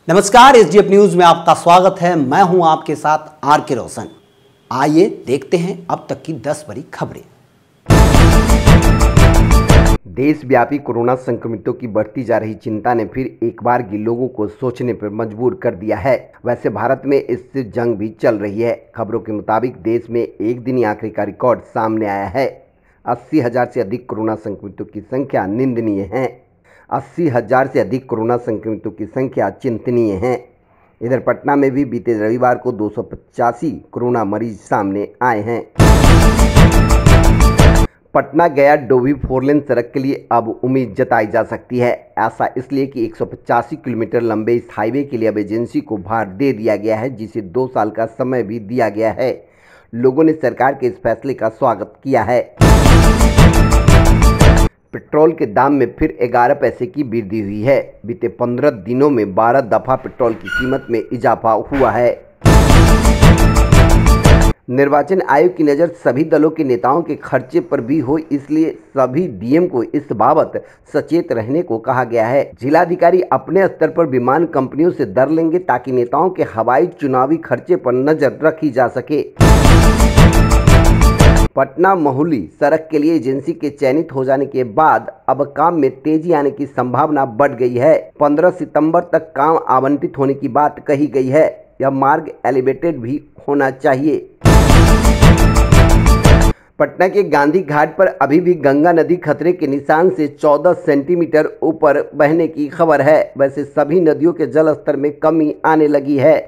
नमस्कार, SDF news में आपका स्वागत है। मैं हूं आपके साथ आर के रोशन। आइए देखते हैं अब तक की 10 बड़ी खबरें। देशव्यापी कोरोना संक्रमितों की बढ़ती जा रही चिंता ने फिर एक बार भी लोगों को सोचने पर मजबूर कर दिया है। वैसे भारत में इससे जंग भी चल रही है। खबरों के मुताबिक देश में एक दिन आखिरी का रिकॉर्ड सामने आया है। 80,000 से अधिक कोरोना संक्रमितों की संख्या निंदनीय है। 80,000 से अधिक कोरोना संक्रमितों की संख्या चिंतनीय है। इधर पटना में भी बीते रविवार को 285 कोरोना मरीज सामने आए हैं। पटना गया डोभी 4 लेन सड़क के लिए अब उम्मीद जताई जा सकती है। ऐसा इसलिए कि 185 किलोमीटर लंबे इस हाईवे के लिए अब एजेंसी को भार दे दिया गया है, जिसे 2 साल का समय भी दिया गया है। लोगों ने सरकार के इस फैसले का स्वागत किया है। पेट्रोल के दाम में फिर 11 पैसे की वृद्धि हुई है। बीते 15 दिनों में 12 दफा पेट्रोल की कीमत में इजाफा हुआ है। निर्वाचन आयोग की नज़र सभी दलों के नेताओं के खर्चे पर भी हो, इसलिए सभी डीएम को इस बाबत सचेत रहने को कहा गया है। जिलाधिकारी अपने स्तर पर विमान कंपनियों से दर लेंगे ताकि नेताओं के हवाई चुनावी खर्चे पर नजर रखी जा सके। पटना महुली सड़क के लिए एजेंसी के चयनित हो जाने के बाद अब काम में तेजी आने की संभावना बढ़ गई है। 15 सितंबर तक काम आवंटित होने की बात कही गई है। यह मार्ग एलिवेटेड भी होना चाहिए। पटना के गांधी घाट पर अभी भी गंगा नदी खतरे के निशान से 14 सेंटीमीटर ऊपर बहने की खबर है। वैसे सभी नदियों के जल स्तर में कमी आने लगी है।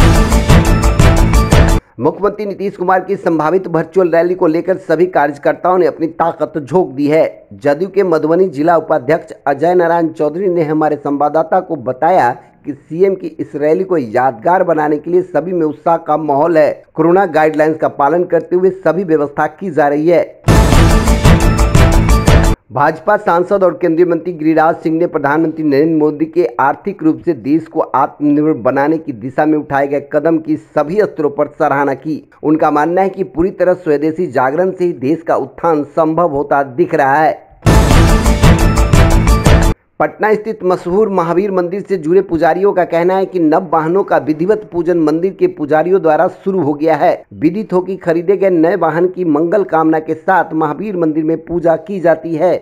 मुख्यमंत्री नीतीश कुमार की संभावित वर्चुअल रैली को लेकर सभी कार्यकर्ताओं ने अपनी ताकत झोंक दी है। जदयू के मधुबनी जिला उपाध्यक्ष अजय नारायण चौधरी ने हमारे संवाददाता को बताया कि सीएम की इस रैली को यादगार बनाने के लिए सभी में उत्साह का माहौल है। कोरोना गाइडलाइंस का पालन करते हुए सभी व्यवस्था की जा रही है। भाजपा सांसद और केंद्रीय मंत्री गिरिराज सिंह ने प्रधानमंत्री नरेंद्र मोदी के आर्थिक रूप से देश को आत्मनिर्भर बनाने की दिशा में उठाए गए कदम की सभी स्तरों पर सराहना की। उनका मानना है कि पूरी तरह स्वदेशी जागरण से ही देश का उत्थान संभव होता दिख रहा है। पटना स्थित मशहूर महावीर मंदिर से जुड़े पुजारियों का कहना है कि नव वाहनों का विधिवत पूजन मंदिर के पुजारियों द्वारा शुरू हो गया है। विदित हो कि खरीदे गए नए वाहन की मंगल कामना के साथ महावीर मंदिर में पूजा की जाती है।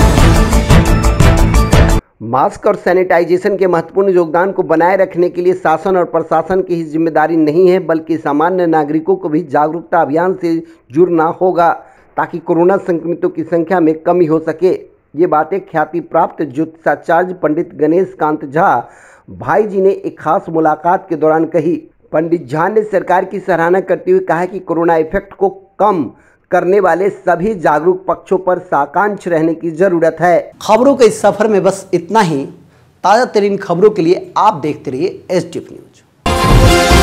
मास्क और सैनिटाइजेशन के महत्वपूर्ण योगदान को बनाए रखने के लिए शासन और प्रशासन की ही जिम्मेदारी नहीं है, बल्कि सामान्य नागरिकों को भी जागरूकता अभियान से जुड़ना होगा ताकि कोरोना संक्रमितों की संख्या में कमी हो सके। ये बातें ख्याति प्राप्त ज्योतिषाचार्य पंडित गणेश कांत झा भाई जी ने एक खास मुलाकात के दौरान कही। पंडित झा ने सरकार की सराहना करते हुए कहा कि कोरोना इफेक्ट को कम करने वाले सभी जागरूक पक्षों पर साकांक्ष रहने की जरूरत है। खबरों के इस सफर में बस इतना ही। ताज़ा तरीन खबरों के लिए आप देखते रहिए एसडीएफ न्यूज।